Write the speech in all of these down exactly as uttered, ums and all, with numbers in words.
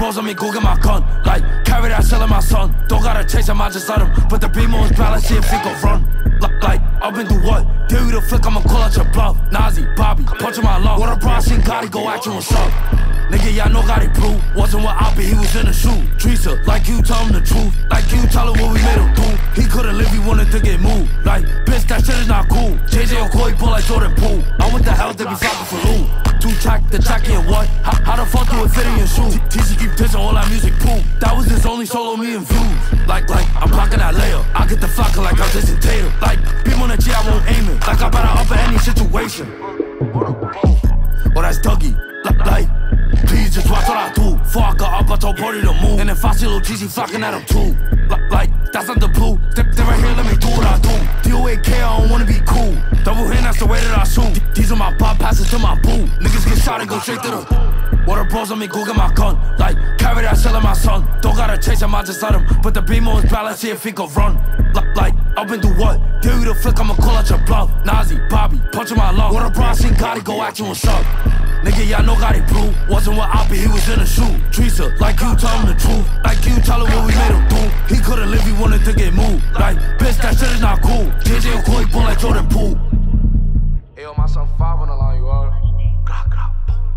bros on me, go get my gun. Like, carry that shell in my son. Don't gotta chase him, I just let him. Put the beam on his balance, see if he gon' run. Like, I've been through what? Dare you to flick, I'ma call out your bluff. Nazi, Bobby, punch in my lung. What a bro, I seen Gotti go at you and suck. Nigga, y'all know Gotti blue. Wasn't what I be, he was in the shoe. Teresa, like you tell him the truth. Like you tell him what we made him do. He couldn't live, he wanted to get moved. Like, bitch, that shit is not cool. J J Okoye pull like Jordan Poole. I went the hell to be flocking for Lou. Two track, the jacket and what? How, how the fuck do it fit in your shoe? T C keep dissing all that music poop. That was his only solo, me and views. Like, like, I'm blocking that layer. I get the flocker like I'm dissing Tatum. Like, beam on the G, I won't aim it. Like I better up in any situation. Oh, that's Dougie. Like, like, please just watch what I do. Before I got up, I told Brody to move. And if I see Lil G C flocking at him too. Like, like, that's not the blue. Step step right here, let me do what I do. D O A K, I don't wanna be cool. Double hand, that's the way that I shoot. These are my pop passes to my boo. Niggas get shot and go straight to the water bros on me, go get my gun. Like, carry that shell in my son. Don't gotta chase him, I just let him. Put the beam on his balance, see if he gon' run. Like, like, I've been through what? Dare you to flick, I'ma call out your bluff. Nazi, Bobby, punch in my lung. Water bro, I seen Gotti go at you and suck. Nigga, y'all know Gotti blue. Wasn't what I be, he was in the shoe. Teresa, like you tell him the truth. Like you tell him what we made him do. He couldn't live, he wanted to get moved. Like, bitch, that shit is not cool. J J Okoye pull like Jordan Poole. Hey, yo, my son five on the line, you are.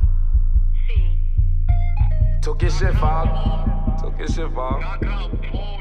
Took your shit, five. Took your shit, five.